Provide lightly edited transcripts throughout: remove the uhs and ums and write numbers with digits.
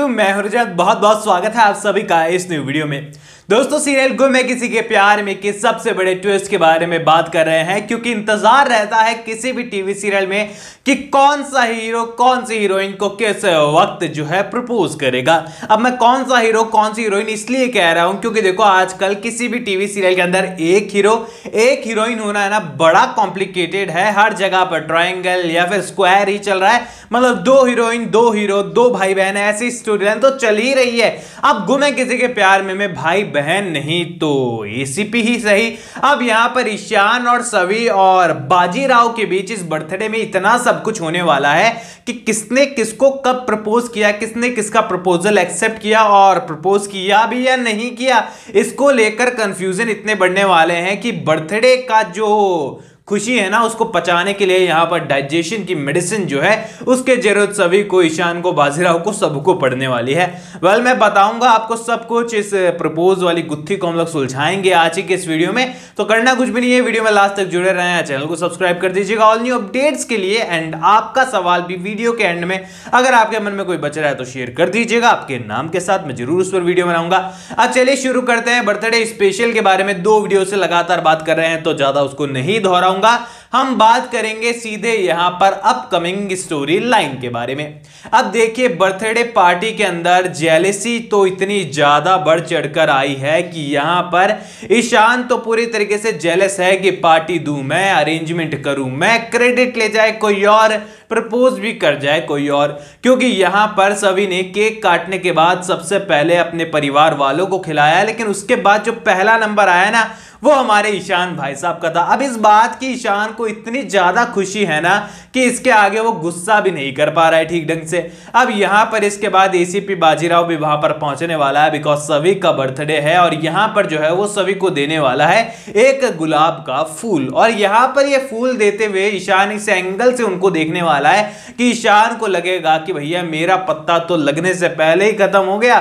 वालेकुम, मैं हुरजत। बहुत बहुत स्वागत है आप सभी का इस न्यू वीडियो में। दोस्तों, सीरियल गुम है किसी के प्यार में के सबसे बड़े ट्विस्ट के बारे में बात कर रहे हैं, क्योंकि इंतजार रहता है किसी भी टीवी सीरियल में कि कौन सा हीरो कौन सी हीरोइन को किस वक्त जो है प्रपोज करेगा। अब मैं कौन सा हीरो कौन सी हीरोइन इसलिए कह रहा हूं क्योंकि देखो, आजकल किसी भी टीवी सीरियल के अंदर एक हीरो एक हीरोइन होना है ना, बड़ा कॉम्प्लिकेटेड है। हर जगह पर ट्रायंगल या फिर स्क्वायर ही चल रहा है, मतलब दो हीरोइन दो हीरो दो भाई बहन, ऐसी स्टोरी लाइन तो चल ही रही है। अब गुम है किसी के प्यार में भाई बहन नहीं तो एसीपी ही सही। अब यहां पर ईशान और सवी और बाजीराव के बीच इस बर्थडे में इतना सब कुछ होने वाला है कि किसने किसको कब प्रपोज किया, किसने किसका प्रपोजल एक्सेप्ट किया और प्रपोज किया भी या नहीं किया, इसको लेकर कंफ्यूजन इतने बढ़ने वाले हैं कि बर्थडे का जो खुशी है ना, उसको पचाने के लिए यहां पर डाइजेशन की मेडिसिन जो है उसके जरूरत सभी को, ईशान को, बाजीराव को, सबको पड़ने वाली है। वेल, मैं बताऊंगा आपको सब कुछ। इस प्रपोज वाली गुत्थी को हम लोग सुलझाएंगे आज ही के इस वीडियो में। तो करना कुछ भी नहीं है, वीडियो में लास्ट तक जुड़े रहें, चैनल को सब्सक्राइब कर दीजिएगा ऑल न्यू अपडेट्स के लिए। एंड आपका सवाल भी वीडियो के एंड में अगर आपके मन में कोई बच रहा है तो शेयर कर दीजिएगा आपके नाम के साथ, मैं जरूर उस पर वीडियो बनाऊंगा। अब चलिए शुरू करते हैं। बर्थडे स्पेशल के बारे में 2 वीडियो से लगातार बात कर रहे हैं तो ज्यादा उसको नहीं दोहराऊंगा। हम बात करेंगे सीधे यहां पर अपकमिंग स्टोरी लाइन के बारे में। अब देखिए, बर्थडे पार्टी के अंदर जेलेसी तो इतनी ज्यादा बढ़ चढ़कर आई है कि यहां पर ईशान तो पूरी तरीके से जेलस है कि पार्टी दूं मैं, अरेंजमेंट करूं मैं, क्रेडिट ले जाए कोई और, प्रपोज भी कर जाए कोई और। क्योंकि यहां पर सभी ने केक काटने के बाद सबसे पहले अपने परिवार वालों को खिलाया, लेकिन उसके बाद जो पहला नंबर आया ना, वो हमारे ईशान भाई साहब का था। अब इस बात की ईशान को इतनी ज्यादा खुशी है ना कि इसके आगे वो गुस्सा भी नहीं कर पा रहा है ठीक ढंग से। अब यहां पर इसके बाद एसीपी बाजीराव भी वहां पर पहुंचने वाला है, बिकॉज सभी का बर्थडे है और यहां पर जो है वो सभी को देने वाला है एक गुलाब का फूल। और यहां पर ये फूल देते हुए ईशान इस एंगल से उनको देखने वाला है कि ईशान को लगेगा कि भैया मेरा पत्ता तो लगने से पहले ही खत्म हो गया,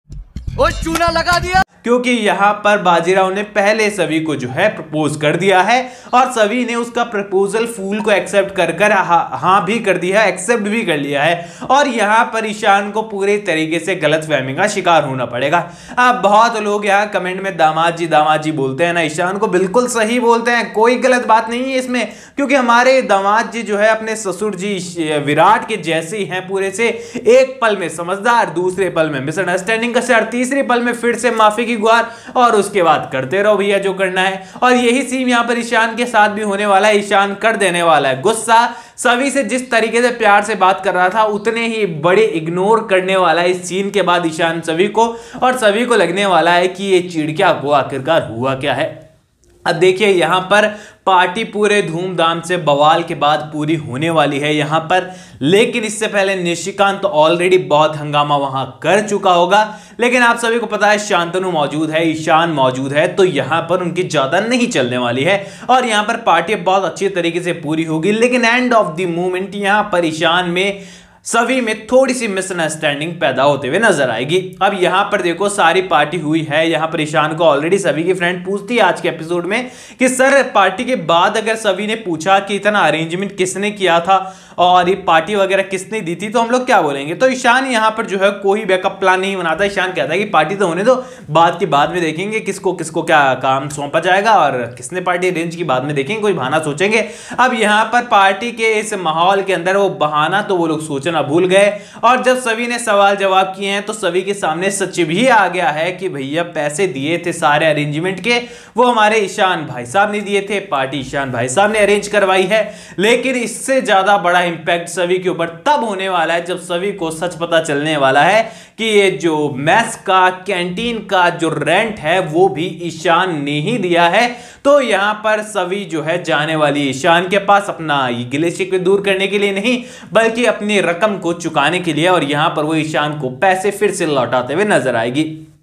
वो चूना लगा दिया, क्योंकि यहां पर बाजीराव ने पहले सभी को जो है प्रपोज कर दिया है और सभी ने उसका प्रपोजल फूल को एक्सेप्ट कर हाँ भी कर दिया, एक्सेप्ट भी कर लिया है। और यहां पर ईशान को पूरे तरीके से गलतफहमी का शिकार होना पड़ेगा। अब बहुत लोग यहां कमेंट में दामाद जी बोलते हैं ना, ईशान को बिल्कुल सही बोलते हैं, कोई गलत बात नहीं है इसमें, क्योंकि हमारे दामाद जी जो है अपने ससुर जी विराट के जैसे ही हैं पूरे से। एक पल में समझदार, दूसरे पल में मिसअंडरस्टैंडिंग का शिकार, तीसरे पल में फिर से माफी की गुहार, और उसके बाद करते रहो भैया जो करना है। और यही सीन यहां पर ईशान के साथ भी होने वाला है। ईशान कर देने वाला है गुस्सा, सभी से जिस तरीके से प्यार से बात कर रहा था उतने ही बड़े इग्नोर करने वाला है इस सीन के बाद ईशान सभी को, और सभी को लगने वाला है कि ये चिड़किया को आखिरकार हुआ क्या है। अब देखिए, यहां पर पार्टी पूरे धूमधाम से बवाल के बाद पूरी होने वाली है यहां पर, लेकिन इससे पहले निशिकांत तो ऑलरेडी बहुत हंगामा वहां कर चुका होगा। लेकिन आप सभी को पता है शांतनु मौजूद है, ईशान मौजूद है, तो यहां पर उनकी ज्यादा नहीं चलने वाली है और यहां पर पार्टी बहुत अच्छी तरीके से पूरी होगी। लेकिन एंड ऑफ द मूवमेंट यहां पर ईशान में सभी में थोड़ी सी मिसअंडरस्टैंडिंग पैदा होते हुए नजर आएगी। अब यहां पर देखो, सारी पार्टी हुई है, यहां पर ईशान को ऑलरेडी सभी की फ्रेंड पूछती है आज के एपिसोड में कि सर, पार्टी के बाद अगर सभी ने पूछा कि इतना अरेंजमेंट किसने किया था और ये पार्टी वगैरह किसने दी थी, तो हम लोग क्या बोलेंगे। तो ईशान यहां पर जो है कोई बैकअप प्लान नहीं बनाता। ईशान कहता है कि पार्टी तो होने दो, बात की बाद में देखेंगे किसको किसको क्या काम सौंपा जाएगा और किसने पार्टी अरेंज की बाद में देखेंगे, कोई बहाना सोचेंगे। अब यहां पर पार्टी के इस माहौल के अंदर वो बहाना तो वो लोग सोचना भूल गए, और जब सभी ने सवाल जवाब किए हैं तो सभी के सामने सच भी आ गया है कि भैया पैसे दिए थे सारे अरेंजमेंट के, वो हमारे ईशान भाई साहब ने दिए थे, पार्टी ईशान भाई साहब ने अरेंज करवाई है। लेकिन इससे ज्यादा बड़ा इंपैक्ट सभी के ऊपर तब होने वाला है जब सभी को सच पता चलने वाला है कि ये जो मेस का, कैंटीन का जो रेंट है वो भी ईशान ने ही दिया है। तो यहां पर सभी जो है जाने वाली ईशान के पास अपना गिले शिकवे दूर करने के लिए नहीं, बल्कि अपनी रकम को चुकाने के लिए, और यहां पर वो ईशान को पैसे फिर से लौटाते हुए नजर आएगी।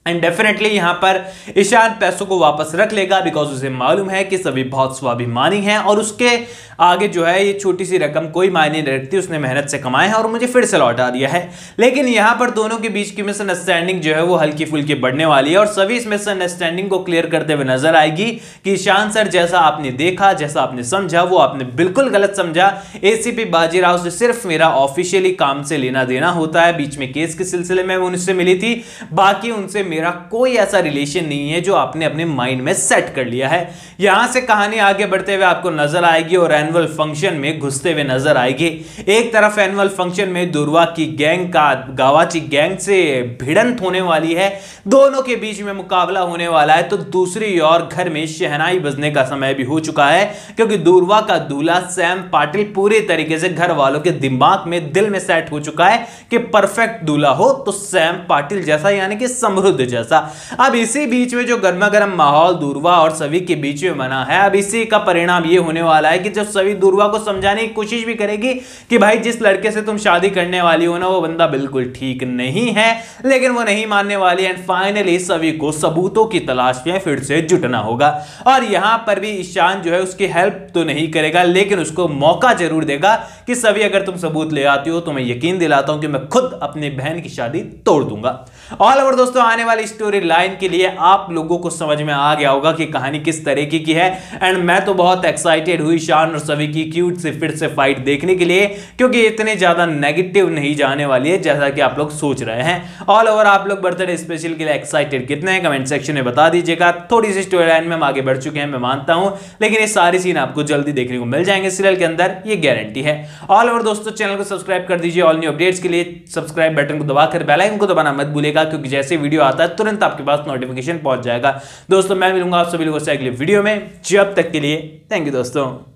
एंड डेफिनेटली यहां पर ईशान पैसों को वापस रख लेगा, बिकॉज उसे मालूम है कि सभी बहुत स्वाभिमानी हैं और उसके आगे जो है ये छोटी सी रकम कोई मायने नहीं रखती, उसने मेहनत से कमाए हैं और मुझे फिर से लौटा दिया है। लेकिन यहां पर दोनों के बीच की मिसअंडरस्टैंडिंग जो है वो हल्की फुल्की बढ़ने वाली है और सभी इस मिसअंडरस्टैंडिंग को क्लियर करते हुए नजर आएगी कि ईशान सर जैसा आपने देखा, जैसा आपने समझा, वो आपने बिल्कुल गलत समझा। एसीपी बाजीराव से सिर्फ मेरा ऑफिशियली काम से लेना देना होता है, बीच में केस के सिलसिले में उनसे मिली थी, बाकी उनसे मेरा कोई ऐसा रिलेशन नहीं है जो आपने अपने माइंड में सेट कर लिया है। यहां से कहानी आगे बढ़ते हुए आपको नजर आएगी और एनुअल फंक्शन में घुसते हुए नजर आएगी। एक तरफ एनुअल फंक्शन में दुर्वा की गैंग का गावाची गैंग से भिड़ंत होने वाली है, दोनों के बीच में मुकाबला होने वाला है, तो दूसरी ओर घर में शहनाई बजने का समय भी हो चुका है, क्योंकि दुर्वा का दूल्हा सैम पाटिल पूरे तरीके से घर वालों के दिमाग में, दिल में सेट हो चुका है कि परफेक्ट दूल्हा हो तो सैम पाटिल जैसा, यानी कि समृद्ध जैसा। अब इसी बीच में जो गर्मा गर्म माहौल दुर्वा और सभी के बीच में बना है, अब इसी का परिणाम ये होने वाला है कि जब सभी दुर्वा को समझाने की कोशिश भी करेगी कि भाई जिस लड़के से तुम शादी करने वाली हो ना, वो बंदा बिल्कुल ठीक नहीं है, लेकिन वो नहीं मानने वाली। एंड फाइनली सभी को सबूतों की तलाश में फिर से जुटना होगा और यहां पर भी ईशान जो है उसकी हेल्प तो नहीं करेगा, लेकिन उसको मौका जरूर देगा कि सभी अगर तुम सबूत ले आती हो तो मैं यकीन दिलाता हूं कि मैं खुद अपनी बहन की शादी तोड़ दूंगा। ऑल ओवर दोस्तों, आने वाली स्टोरी लाइन के लिए आप लोगों को समझ में आ गया होगा कि कहानी किस तरीके की है। एंड मैं तो बहुत एक्साइटेड हुई ईशान और सभी की क्यूट से फिर से फाइट देखने के लिए, क्योंकि इतने ज्यादा नेगेटिव नहीं जाने वाली है जैसा कि आप लोग सोच रहे हैं। ऑल ओवर आप लोग बर्थडे स्पेशल के लिए एक्साइटेड कितने हैं कमेंट सेक्शन में बता दीजिएगा। थोड़ी सी स्टोरी लाइन में हम आगे बढ़ चुके हैं, मैं मानता हूं, लेकिन ये सारी सीन आपको जल्दी देखने को मिल जाएंगे सीरियल के अंदर, ये गारंटी है। ऑल ओवर दोस्तों, चैनल को सब्सक्राइब कर दीजिए। ऑल न्यू अपडेट्स के लिए सब्सक्राइब बटन को दबाकर बेल आइकन को दबाना मत भूलिएगा, क्योंकि जैसे वीडियो आता है तुरंत आपके पास नोटिफिकेशन पहुंच जाएगा। दोस्तों मैं मिलूंगा आप सभी लोगों से अगले वीडियो में, जब तक के लिए थैंक यू दोस्तों।